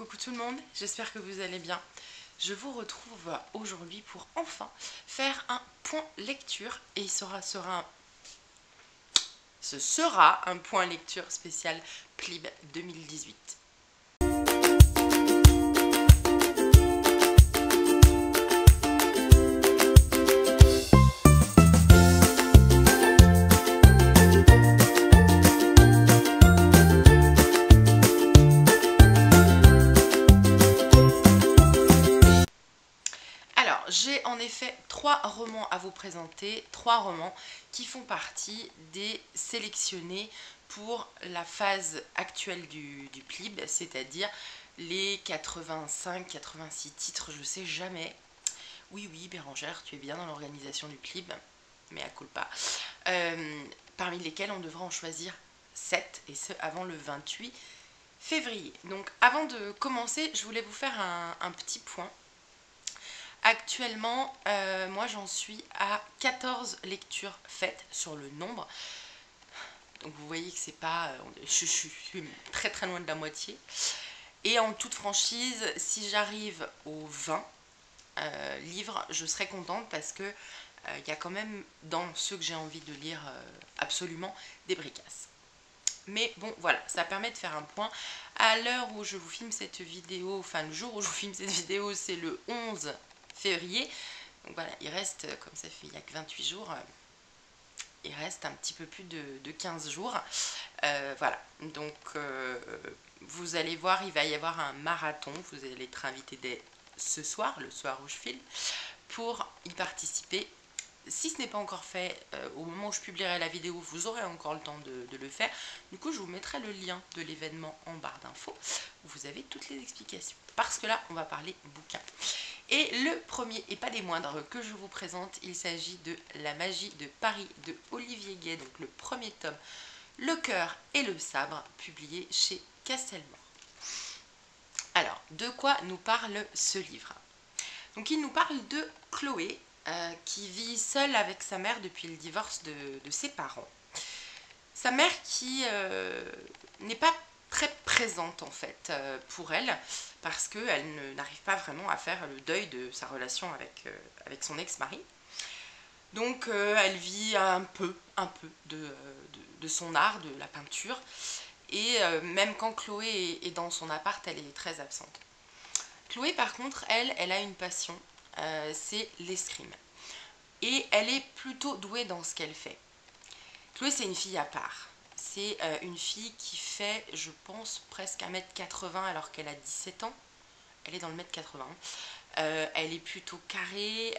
Coucou tout le monde, j'espère que vous allez bien. Je vous retrouve aujourd'hui pour enfin faire un point lecture et ce sera un point lecture spécial PLIB 2018. J'ai en effet 3 romans à vous présenter, 3 romans qui font partie des sélectionnés pour la phase actuelle du PLIB, c'est-à-dire les 85-86 titres, je sais jamais. Oui, Bérangère, tu es bien dans l'organisation du PLIB, mais à culpa. Parmi lesquels on devra en choisir 7, et ce avant le 28 février. Donc avant de commencer, je voulais vous faire un petit point. Actuellement, moi j'en suis à 14 lectures faites sur le nombre. Donc vous voyez que c'est pas... je suis très très loin de la moitié. Et en toute franchise, si j'arrive aux 20 livres, je serai contente parce que il y a quand même dans ceux que j'ai envie de lire absolument des bricasses. Mais bon, voilà, ça permet de faire un point. À l'heure où je vous filme cette vidéo, enfin le jour où je vous filme cette vidéo, c'est le 11 février. Donc voilà, il reste, comme ça fait il n'y a que 28 jours, il reste un petit peu plus de 15 jours. Voilà, donc vous allez voir, il va y avoir un marathon. Vous allez être invité dès ce soir, le soir où je filme, pour y participer. Si ce n'est pas encore fait, au moment où je publierai la vidéo, vous aurez encore le temps de le faire. Du coup, je vous mettrai le lien de l'événement en barre d'infos, où vous avez toutes les explications. Parce que là, on va parler bouquin. Et le premier, et pas des moindres, que je vous présente, il s'agit de La magie de Paris de Olivier Gay, donc le premier tome, Le cœur et le sabre, publié chez Castelmans. Alors, de quoi nous parle ce livre? Donc, il nous parle de Chloé, qui vit seule avec sa mère depuis le divorce de ses parents. Sa mère qui n'est pas très présente en fait pour elle, parce qu'elle n'arrive pas vraiment à faire le deuil de sa relation avec son ex-mari. Donc elle vit un peu de son art, de la peinture, et même quand Chloé est dans son appart, elle est très absente. Chloé par contre, elle a une passion, c'est l'escrime. Et elle est plutôt douée dans ce qu'elle fait. Chloé, c'est une fille à part. C'est une fille qui fait, je pense, presque 1m80 alors qu'elle a 17 ans. Elle est dans le 1m80. Elle est plutôt carrée.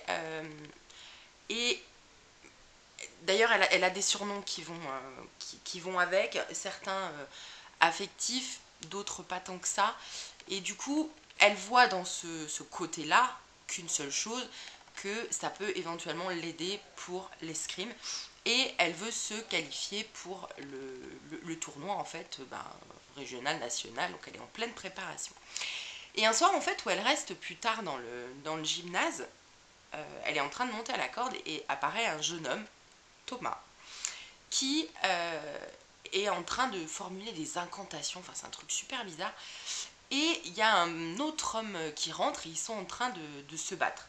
Et d'ailleurs, elle a des surnoms qui vont avec. Certains affectifs, d'autres pas tant que ça. Et du coup, elle voit dans ce côté-là qu'une seule chose, que ça peut éventuellement l'aider pour l'escrime. Et elle veut se qualifier pour le tournoi en fait, régional, national, donc elle est en pleine préparation. Et un soir en fait où elle reste plus tard dans le gymnase, elle est en train de monter à la corde et apparaît un jeune homme, Thomas, qui est en train de formuler des incantations, enfin c'est un truc super bizarre. Et il y a un autre homme qui rentre et ils sont en train de se battre.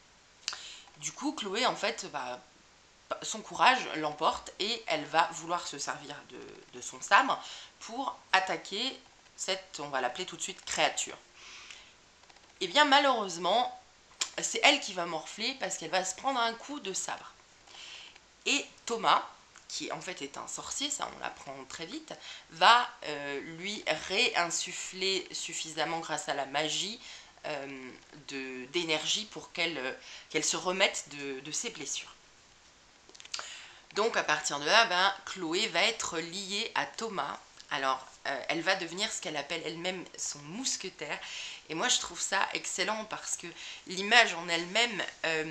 Du coup Chloé en fait son courage l'emporte et elle va vouloir se servir de son sabre pour attaquer cette, on va l'appeler tout de suite, créature. Et bien malheureusement, c'est elle qui va morfler parce qu'elle va se prendre un coup de sabre. Et Thomas, qui en fait est un sorcier, ça on l'apprend très vite, va lui réinsuffler suffisamment grâce à la magie d'énergie pour qu'elle se remette de ses blessures. Donc à partir de là, Chloé va être liée à Thomas. Alors elle va devenir ce qu'elle appelle elle-même son mousquetaire. Et moi je trouve ça excellent parce que l'image en elle-même,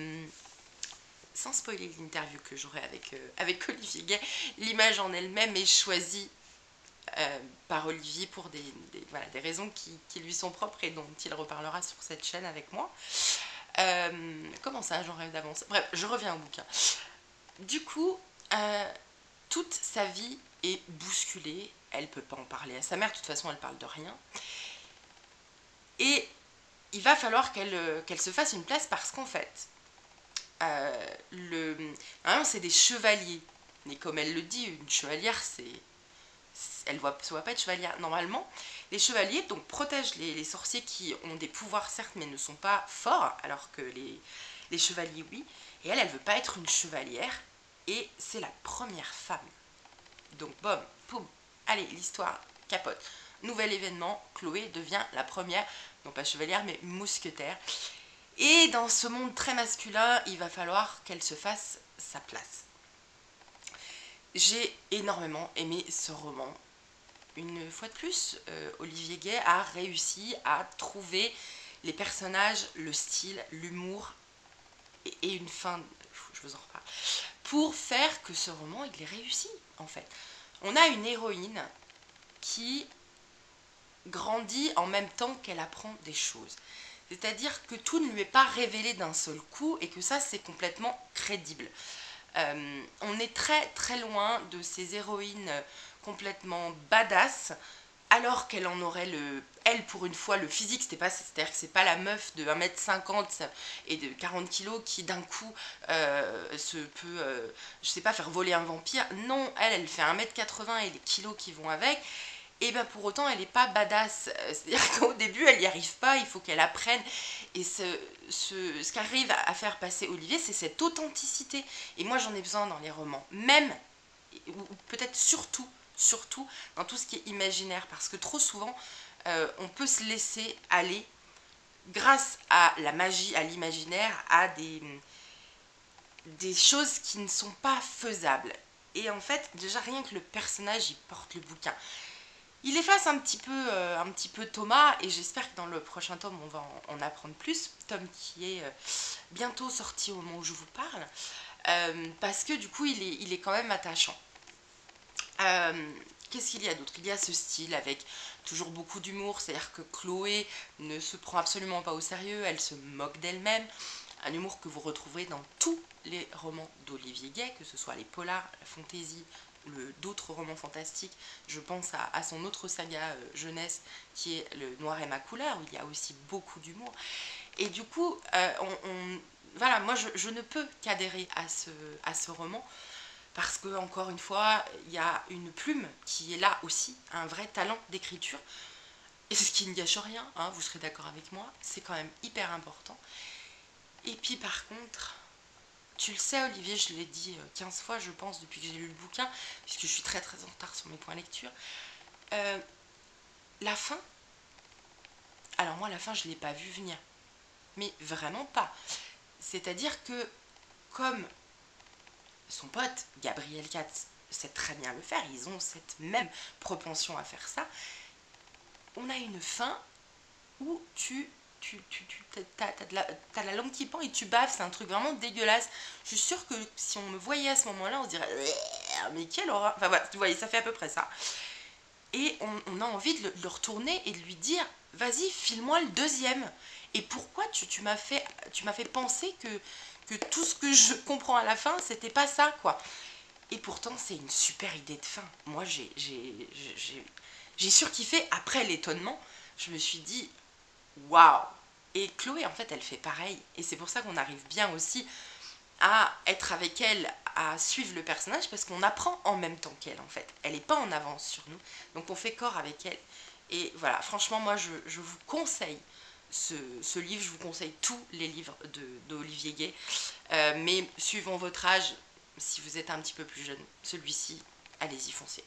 sans spoiler l'interview que j'aurai avec Olivier Gay, l'image en elle-même est choisie par Olivier pour des raisons qui lui sont propres et dont il reparlera sur cette chaîne avec moi. Comment ça, j'en rêve d'avance. Bref, je reviens au bouquin. Du coup, toute sa vie est, est bousculée. Elle ne peut pas en parler à sa mère, de toute façon elle parle de rien. Et il va falloir qu'elle se fasse une place parce qu'en fait, normalement c'est des chevaliers. Mais comme elle le dit, une chevalière, elle ne se voit pas être chevalière. Normalement, les chevaliers donc protègent les sorciers qui ont des pouvoirs certes, mais ne sont pas forts, alors que les chevaliers, oui. Et elle veut pas être une chevalière. Et c'est la première femme. Donc, bom, poum, allez, l'histoire capote. Nouvel événement, Chloé devient la première, non pas chevalière, mais mousquetaire. Et dans ce monde très masculin, il va falloir qu'elle se fasse sa place. J'ai énormément aimé ce roman. Une fois de plus, Olivier Gay a réussi à trouver les personnages, le style, l'humour et une fin, je vous en reparle, pour faire que ce roman, il est réussi, en fait. On a une héroïne qui grandit en même temps qu'elle apprend des choses. C'est-à-dire que tout ne lui est pas révélé d'un seul coup et que ça, c'est complètement crédible. On est très très loin de ces héroïnes complètement badass, alors qu'elle en aurait elle pour une fois le physique, c'est-à-dire que c'est pas la meuf de 1m50 et de 40 kg qui d'un coup se peut, je sais pas, faire voler un vampire. Non, elle fait 1m80 et les kilos qui vont avec. Et bien pour autant, elle n'est pas badass. C'est-à-dire qu'au début, elle n'y arrive pas, il faut qu'elle apprenne. Et ce qu'arrive à faire passer Olivier, c'est cette authenticité. Et moi, j'en ai besoin dans les romans. Même, ou peut-être surtout, dans tout ce qui est imaginaire. Parce que trop souvent, on peut se laisser aller, grâce à la magie, à l'imaginaire, à des choses qui ne sont pas faisables. Et en fait, déjà, rien que le personnage, il porte le bouquin. Il efface un petit peu Thomas, et j'espère que dans le prochain tome, on va en apprendre plus. Tome qui est bientôt sorti au moment où je vous parle, parce que du coup, il est quand même attachant. Qu'est-ce qu'il y a d'autre? Il y a ce style avec toujours beaucoup d'humour, c'est-à-dire que Chloé ne se prend absolument pas au sérieux, elle se moque d'elle-même. Un humour que vous retrouverez dans tous les romans d'Olivier Gay, que ce soit les polars, la fantaisie, d'autres romans fantastiques. Je pense à son autre saga jeunesse qui est Le Noir et ma couleur, où il y a aussi beaucoup d'humour. Et du coup, voilà, moi je ne peux qu'adhérer à ce roman, parce que, encore une fois, il y a une plume qui est là aussi, un vrai talent d'écriture. Et c'est ce qui ne gâche rien, hein, vous serez d'accord avec moi, c'est quand même hyper important. Et puis par contre, tu le sais Olivier, je l'ai dit 15 fois je pense depuis que j'ai lu le bouquin, puisque je suis très très en retard sur mes points lecture. La fin, alors moi la fin je ne l'ai pas vue venir, mais vraiment pas. C'est-à-dire que comme son pote Gabriel Katz sait très bien le faire, ils ont cette même propension à faire ça, on a une fin où t'as la langue qui pend et tu baves, c'est un truc vraiment dégueulasse. Je suis sûre que si on me voyait à ce moment-là, on se dirait mais quelle horreur. Enfin voilà, vous voyez, ça fait à peu près ça. Et on a envie de le retourner et de lui dire vas-y, file-moi le deuxième. Et pourquoi tu m'as fait penser que tout ce que je comprends à la fin, c'était pas ça, quoi. Et pourtant, c'est une super idée de fin. Moi, j'ai surkiffé. Après l'étonnement, je me suis dit waouh. Et Chloé, en fait, elle fait pareil. Et c'est pour ça qu'on arrive bien aussi à être avec elle, à suivre le personnage, parce qu'on apprend en même temps qu'elle, en fait. Elle n'est pas en avance sur nous, donc on fait corps avec elle. Et voilà, franchement, moi, je vous conseille ce livre, je vous conseille tous les livres d'Olivier Gay, mais suivant votre âge, si vous êtes un petit peu plus jeune, celui-ci, allez-y, foncez.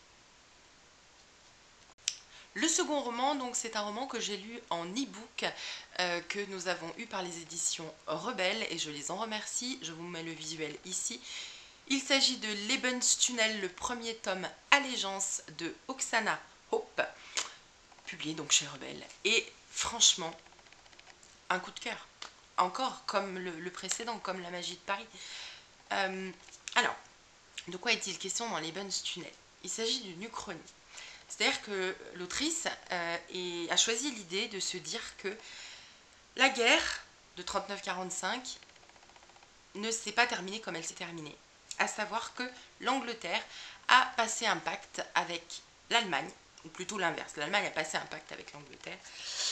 Le second roman, donc, c'est un roman que j'ai lu en e-book, que nous avons eu par les éditions Rebelle, et je les en remercie. Je vous mets le visuel ici. Il s'agit de Lebenstunnel, le premier tome Allégeance de Oksana Hope, publié donc chez Rebelle. Et franchement, un coup de cœur. Encore, comme le précédent, comme La magie de Paris. Alors, de quoi est-il question dans Lebenstunnel? Il s'agit d'une uchronie. C'est-à-dire que l'autrice a choisi l'idée de se dire que la guerre de 39-45 ne s'est pas terminée comme elle s'est terminée. À savoir que l'Angleterre a passé un pacte avec l'Allemagne, ou plutôt l'inverse. L'Allemagne a passé un pacte avec l'Angleterre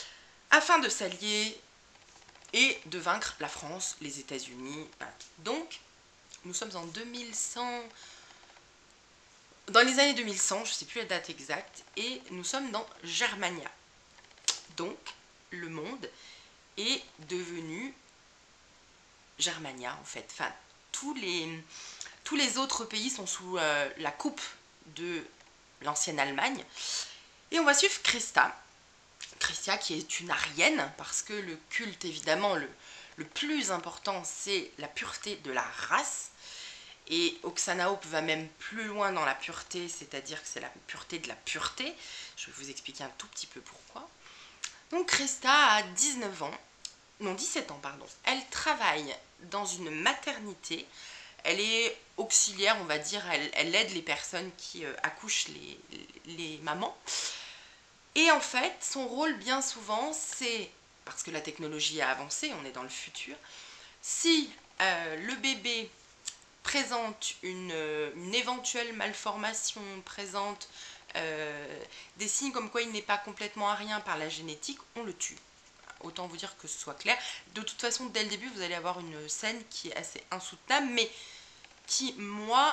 afin de s'allier et de vaincre la France, les États-Unis. Voilà. Donc, nous sommes en 2100, dans les années 2100, je ne sais plus la date exacte, et nous sommes dans Germania. Donc, le monde est devenu Germania, en fait. Enfin, tous les autres pays sont sous la coupe de l'ancienne Allemagne. Et on va suivre Christa, qui est une Arienne, parce que le culte, évidemment, le plus important, c'est la pureté de la race. Et Oksana Hope va même plus loin dans la pureté, c'est-à-dire que c'est la pureté de la pureté. Je vais vous expliquer un tout petit peu pourquoi. Donc Christa a 19 ans, non 17 ans pardon. Elle travaille dans une maternité. Elle est auxiliaire, on va dire, elle aide les personnes qui accouchent les mamans. Et en fait, son rôle bien souvent, c'est, parce que la technologie a avancé, on est dans le futur, si le bébé présente une éventuelle malformation, présente des signes comme quoi il n'est pas complètement arien par la génétique, on le tue. Autant vous dire que ce soit clair. De toute façon, dès le début, vous allez avoir une scène qui est assez insoutenable, mais qui, moi,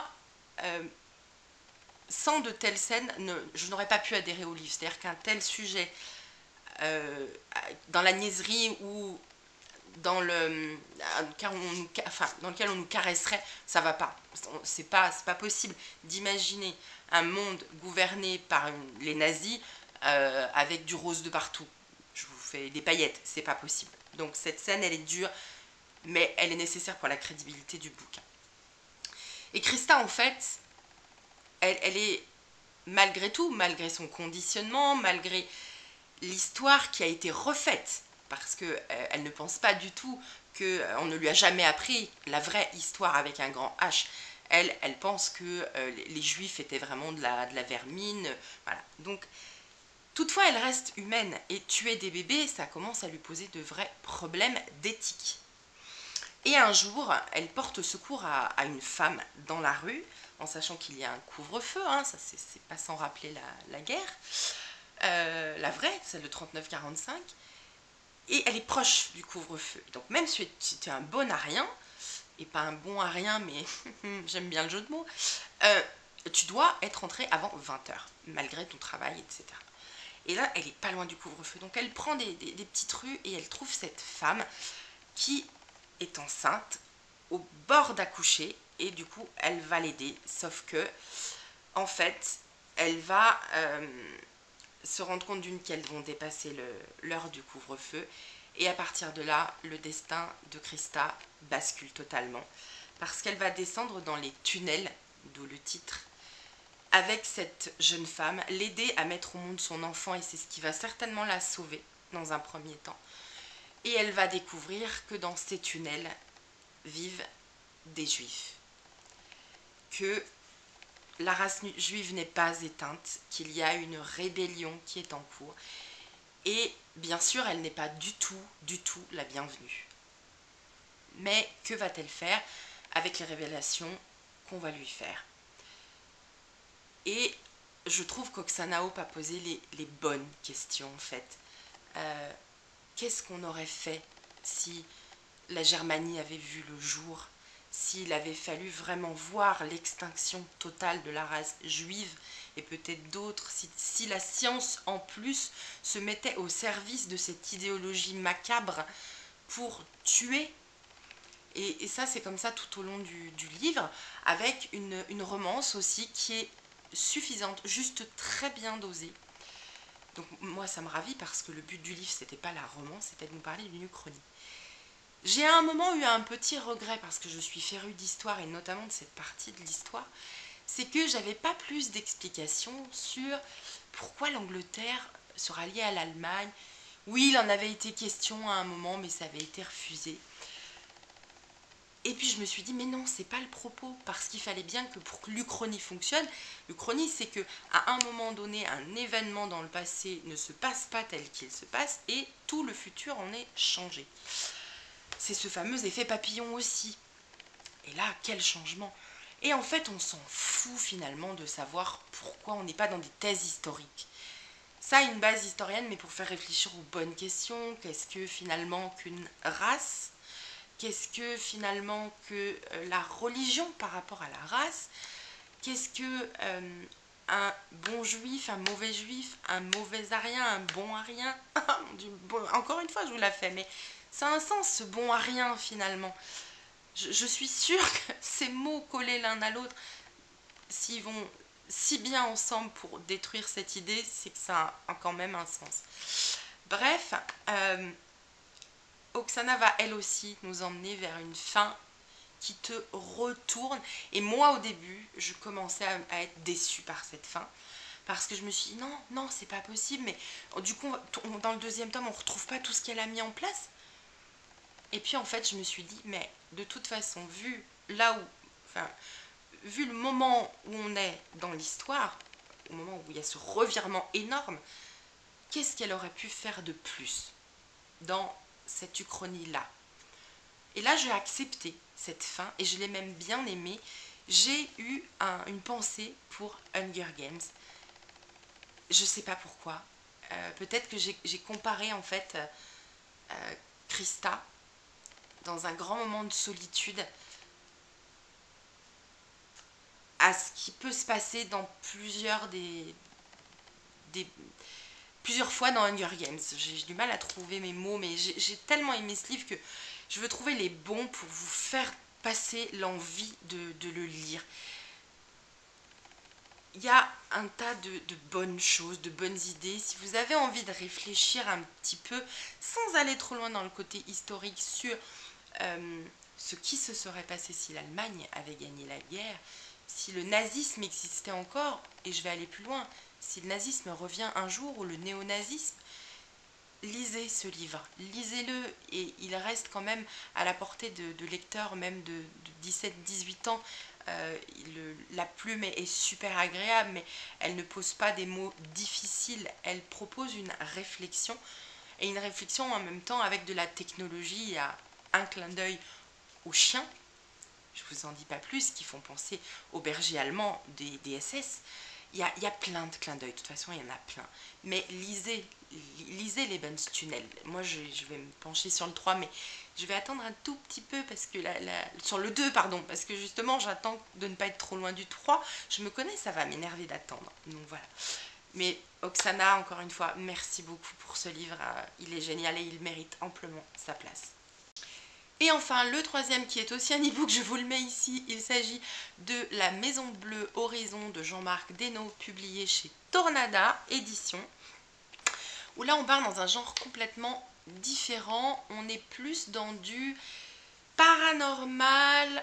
sans de telles scènes, je n'aurais pas pu adhérer au livre. C'est-à-dire qu'un tel sujet, dans la niaiserie ou dans dans lequel on nous caresserait, ça va pas. C'est pas possible d'imaginer un monde gouverné par les nazis avec du rose de partout. Je vous fais des paillettes, c'est pas possible. Donc cette scène, elle est dure, mais elle est nécessaire pour la crédibilité du bouquin. Et Christa, en fait, elle est, malgré tout, malgré son conditionnement, malgré l'histoire qui a été refaite, parce qu'elle ne pense pas du tout qu'on ne lui a jamais appris la vraie histoire avec un grand H. Elle pense que les juifs étaient vraiment de la vermine. Voilà. Donc, toutefois, elle reste humaine, et tuer des bébés, ça commence à lui poser de vrais problèmes d'éthique. Et un jour, elle porte secours à une femme dans la rue, en sachant qu'il y a un couvre-feu, hein, ça c'est pas sans rappeler la guerre, la vraie, celle de 39-45, et elle est proche du couvre-feu. Donc même si tu es un bon arien, et pas un bon arien, mais j'aime bien le jeu de mots, tu dois être rentré avant 20h, malgré ton travail, etc. Et là, elle est pas loin du couvre-feu, donc elle prend des petites rues, et elle trouve cette femme qui est enceinte, au bord d'accoucher, et du coup, elle va l'aider, sauf que, en fait, elle va se rendre compte qu'elles vont dépasser l'heure du couvre-feu, et à partir de là, le destin de Christa bascule totalement, parce qu'elle va descendre dans les tunnels, d'où le titre, avec cette jeune femme, l'aider à mettre au monde son enfant, et c'est ce qui va certainement la sauver dans un premier temps. Et elle va découvrir que dans ces tunnels vivent des juifs, que la race juive n'est pas éteinte, qu'il y a une rébellion qui est en cours, et bien sûr elle n'est pas du tout la bienvenue. Mais que va-t-elle faire avec les révélations qu'on va lui faire? Et je trouve qu'Oksana Hope a posé les bonnes questions en fait. Qu'est-ce qu'on aurait fait si la Germanie avait vu le jour, s'il avait fallu vraiment voir l'extinction totale de la race juive et peut-être d'autres, si la science en plus se mettait au service de cette idéologie macabre pour tuer. Et ça, c'est comme ça tout au long du livre, avec une romance aussi qui est suffisante, juste très bien dosée. Donc moi, ça me ravit parce que le but du livre, c'était pas la romance, c'était de nous parler d'une uchronie. J'ai à un moment eu un petit regret parce que je suis férue d'histoire et notamment de cette partie de l'histoire, c'est que j'avais pas plus d'explications sur pourquoi l'Angleterre se ralliait à l'Allemagne. Oui, il en avait été question à un moment, mais ça avait été refusé. Et puis je me suis dit, mais non, c'est pas le propos, parce qu'il fallait bien que pour que l'Uchronie fonctionne, l'Uchronie c'est que à un moment donné, un événement dans le passé ne se passe pas tel qu'il se passe, et tout le futur en est changé. C'est ce fameux effet papillon aussi. Et là, quel changement! Et en fait, on s'en fout finalement de savoir pourquoi on n'est pas dans des thèses historiques. Ça a une base historienne, mais pour faire réfléchir aux bonnes questions. Qu'est-ce que finalement qu'une race? Qu'est-ce que finalement que la religion par rapport à la race? Qu'est-ce que un bon juif, un mauvais juif, un mauvais arien, un bon arien? Ah, mon Dieu, bon, encore une fois, je vous la fais, mais ça a un sens, ce bon arien, finalement. Je suis sûre que ces mots collés l'un à l'autre, s'ils vont si bien ensemble pour détruire cette idée, c'est que ça a quand même un sens. Bref, Oksana va elle aussi nous emmener vers une fin qui te retourne. Et moi, au début, je commençais à être déçue par cette fin. Parce que je me suis dit, non, non, c'est pas possible. Mais du coup, dans le deuxième tome, on retrouve pas tout ce qu'elle a mis en place. Et puis, en fait, je me suis dit, mais de toute façon, vu là où... Enfin, vu le moment où on est dans l'histoire, au moment où il y a ce revirement énorme, qu'est-ce qu'elle aurait pu faire de plus dans cette uchronie-là? Et là, j'ai accepté cette fin et je l'ai même bien aimée. J'ai eu une pensée pour Hunger Games. Je sais pas pourquoi. Peut-être que j'ai comparé en fait Krista dans un grand moment de solitude à ce qui peut se passer dans plusieurs fois dans Hunger Games. J'ai du mal à trouver mes mots, mais j'ai tellement aimé ce livre que je veux trouver les bons pour vous faire passer l'envie de le lire. Il y a un tas de bonnes choses, de bonnes idées. Si vous avez envie de réfléchir un petit peu, sans aller trop loin dans le côté historique, sur ce qui se serait passé si l'Allemagne avait gagné la guerre, si le nazisme existait encore, et je vais aller plus loin, si le nazisme revient un jour, ou le néonazisme, lisez ce livre, lisez-le, et il reste quand même à la portée de lecteurs même de 17-18 ans. La plume est super agréable, mais elle ne pose pas des mots difficiles, elle propose une réflexion, et une réflexion en même temps avec de la technologie. Il y a un clin d'œil aux chiens, je vous en dis pas plus, qui font penser aux bergers allemands des SS. Il y a plein de clins d'œil, de toute façon il y en a plein. Mais lisez les Tunnel. Moi je vais me pencher sur le 3, mais je vais attendre un tout petit peu parce que sur le 2, pardon, parce que justement j'attends de ne pas être trop loin du 3. Je me connais, ça va m'énerver d'attendre. Donc voilà. Mais Oksana, encore une fois, merci beaucoup pour ce livre. Il est génial et il mérite amplement sa place. Et enfin, le troisième qui est aussi un e-book, je vous le mets ici, il s'agit de La Maison Bleue Horizon de Jean-Marc Desnos, publié chez Tornada Édition, où là on part dans un genre complètement différent, on est plus dans du paranormal,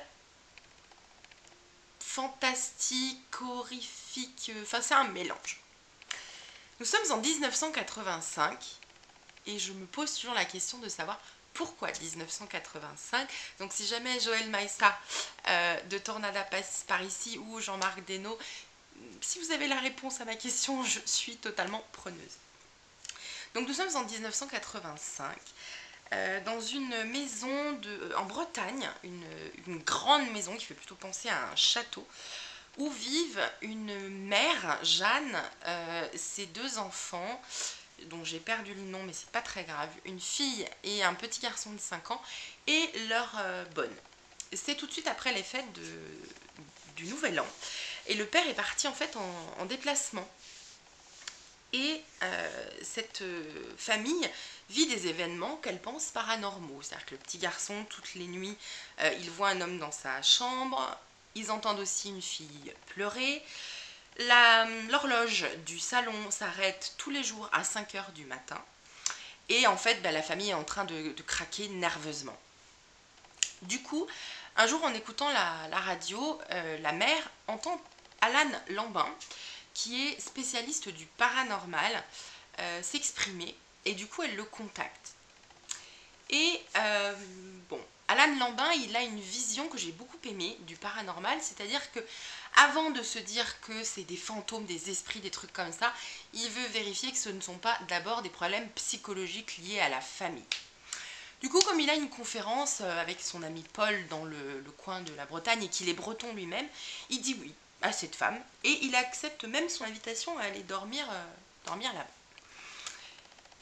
fantastique, horrifique, enfin c'est un mélange. Nous sommes en 1985 et je me pose toujours la question de savoir pourquoi 1985. Donc si jamais Joël Maïssa de Tornada passe par ici ou Jean-Marc Desnos, si vous avez la réponse à ma question, je suis totalement preneuse. Donc nous sommes en 1985 dans une maison en Bretagne, une grande maison qui fait plutôt penser à un château, où vivent une mère, Jeanne, ses deux enfants, dont j'ai perdu le nom mais c'est pas très grave, une fille et un petit garçon de 5 ans, et leur bonne. C'est tout de suite après les fêtes du Nouvel An, et le père est parti en fait en déplacement. Et cette famille vit des événements qu'elle pense paranormaux. C'est-à-dire que le petit garçon, toutes les nuits, il voit un homme dans sa chambre. Ils entendent aussi une fille pleurer. L'horloge du salon s'arrête tous les jours à 5 h du matin. Et en fait, la famille est en train de craquer nerveusement. Du coup, un jour, en écoutant la radio, la mère entend Alan Lambin, qui est spécialiste du paranormal, s'exprimer. Et du coup, elle le contacte. Et bon, Alan Lambin, il a une vision que j'ai beaucoup aimée du paranormal, c'est-à-dire que avant de se dire que c'est des fantômes, des esprits, des trucs comme ça, il veut vérifier que ce ne sont pas d'abord des problèmes psychologiques liés à la famille. Du coup, comme il a une conférence avec son ami Paul dans le coin de la Bretagne et qu'il est breton lui-même, il dit oui à cette femme et il accepte même son invitation à aller dormir là-bas.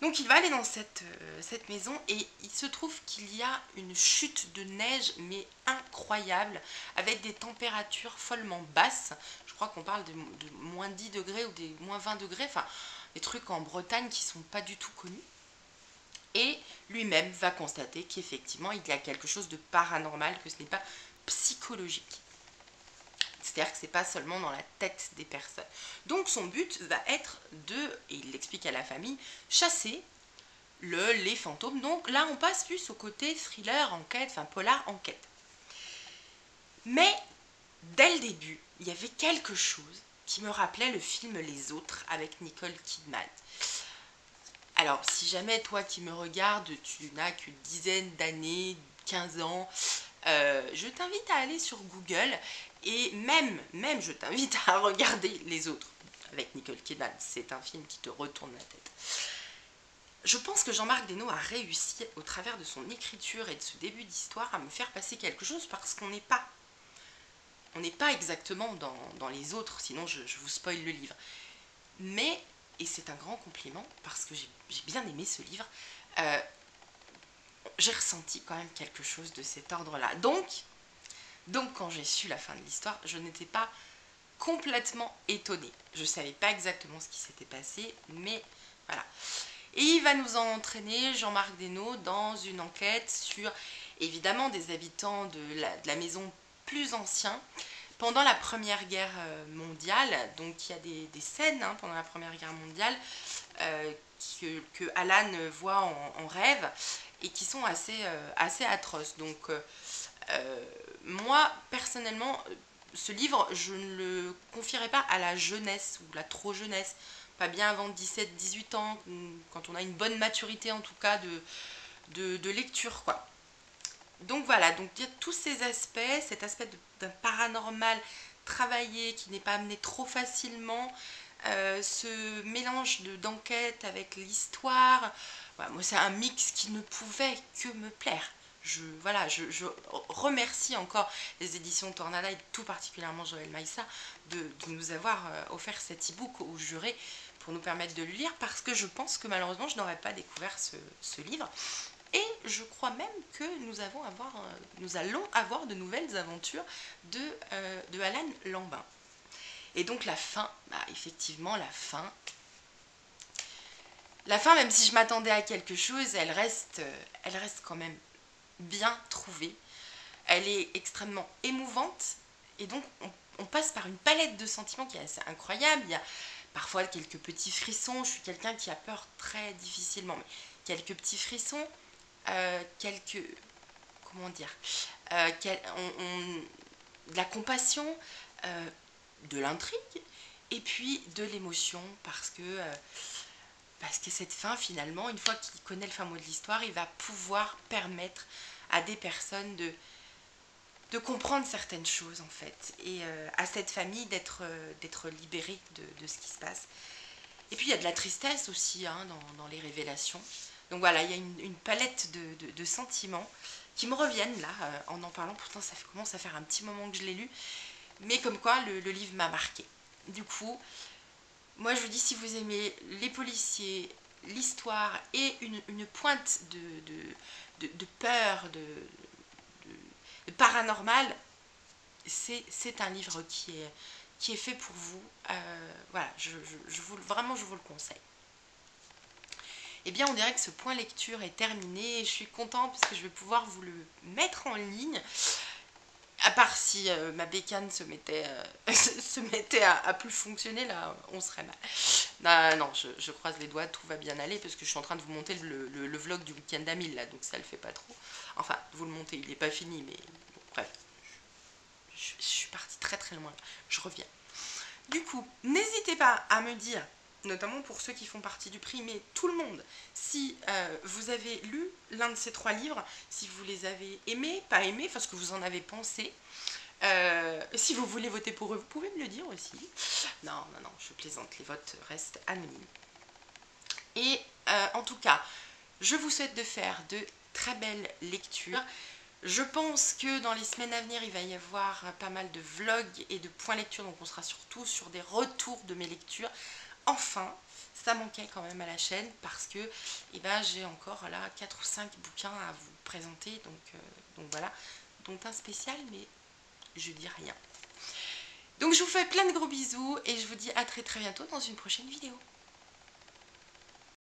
Donc il va aller dans cette maison et il se trouve qu'il y a une chute de neige mais incroyable avec des températures follement basses. Je crois qu'on parle de moins 10 degrés ou des moins 20 degrés, enfin des trucs en Bretagne qui sont pas du tout connus. Et lui-même va constater qu'effectivement il y a quelque chose de paranormal, que ce n'est pas psychologique. C'est-à-dire que ce n'est pas seulement dans la tête des personnes. Donc son but va être de, et il l'explique à la famille, chasser les fantômes. Donc là on passe plus au côté thriller, enquête, enfin polar, enquête. Mais dès le début, il y avait quelque chose qui me rappelait le film Les Autres avec Nicole Kidman. Alors si jamais toi qui me regardes, tu n'as qu'une dizaine d'années, 15 ans, je t'invite à aller sur Google et même je t'invite à regarder Les Autres avec Nicole Kidman. C'est un film qui te retourne la tête. Je pense que Jean-Marc Desnos a réussi au travers de son écriture et de ce début d'histoire à me faire passer quelque chose parce qu'on n'est pas exactement dans Les Autres, sinon je vous spoil le livre. Mais, et c'est un grand compliment parce que j'ai bien aimé ce livre, j'ai ressenti quand même quelque chose de cet ordre-là. Donc quand j'ai su la fin de l'histoire, je n'étais pas complètement étonnée. Je ne savais pas exactement ce qui s'était passé, mais voilà. Et il va nous entraîner, Jean-Marc Desnos, dans une enquête sur, évidemment, des habitants de la maison plus anciens, pendant la Première Guerre mondiale. Donc il y a des scènes pendant la Première Guerre mondiale que Alan voit en rêve et qui sont assez atroces. Donc moi, personnellement, ce livre, je ne le confierais pas à la jeunesse ou la trop jeunesse. Pas bien avant 17-18 ans, quand on a une bonne maturité en tout cas de lecture, quoi. Donc voilà, donc il y a tous ces aspects, cet aspect d'un paranormal travaillé qui n'est pas amené trop facilement, ce mélange d'enquête avec l'histoire. Voilà, moi c'est un mix qui ne pouvait que me plaire. Je remercie encore les éditions Tornada et tout particulièrement Joël Maïssa de nous avoir offert cet e-book au juré pour nous permettre de le lire, parce que je pense que malheureusement je n'aurais pas découvert ce livre. Et je crois même que nous allons avoir de nouvelles aventures de Alan Lambin. Et donc la fin, effectivement la fin, même si je m'attendais à quelque chose, elle reste quand même bien trouvée. Elle est extrêmement émouvante et donc on passe par une palette de sentiments qui est assez incroyable. Il y a parfois quelques petits frissons, je suis quelqu'un qui a peur très difficilement, mais quelques petits frissons, comment dire, de la compassion, de l'intrigue et puis de l'émotion, parce que cette fin, finalement, une fois qu'il connaît le fin mot de l'histoire, il va pouvoir permettre à des personnes de comprendre certaines choses, en fait, et à cette famille d'être libérée de ce qui se passe. Et puis il y a de la tristesse aussi dans les révélations. Donc voilà, il y a une palette de sentiments qui me reviennent là en parlant. Pourtant ça commence à faire un petit moment que je l'ai lu, mais comme quoi le livre m'a marqué. Du coup, moi je vous dis, si vous aimez les policiers, l'histoire et une pointe de peur, de paranormal, c'est un livre qui est fait pour vous. Voilà, vraiment je vous le conseille. Eh bien, on dirait que ce point lecture est terminé et je suis contente parce que je vais pouvoir vous le mettre en ligne. À part si ma bécane se mettait à plus fonctionner, là, on serait mal. Non, je croise les doigts, tout va bien aller parce que je suis en train de vous monter le vlog du week-end à 1000, là, donc ça le fait pas trop. Enfin, vous le montez, il n'est pas fini, mais bon, bref. Je suis partie très très loin, je reviens. Du coup, n'hésitez pas à me dire, notamment pour ceux qui font partie du prix, mais tout le monde, si vous avez lu l'un de ces 3 livres, si vous les avez aimés, pas aimés, enfin ce que vous en avez pensé. Si vous voulez voter pour eux, vous pouvez me le dire aussi. Non, je plaisante, les votes restent anonymes. Et en tout cas, je vous souhaite de faire de très belles lectures. Je pense que dans les semaines à venir, il va y avoir pas mal de vlogs et de points lecture, donc on sera surtout sur des retours de mes lectures. Enfin, ça manquait quand même à la chaîne parce que j'ai encore là 4 ou 5 bouquins à vous présenter. Donc voilà, dont un spécial, mais je dis rien. Donc je vous fais plein de gros bisous et je vous dis à très très bientôt dans une prochaine vidéo.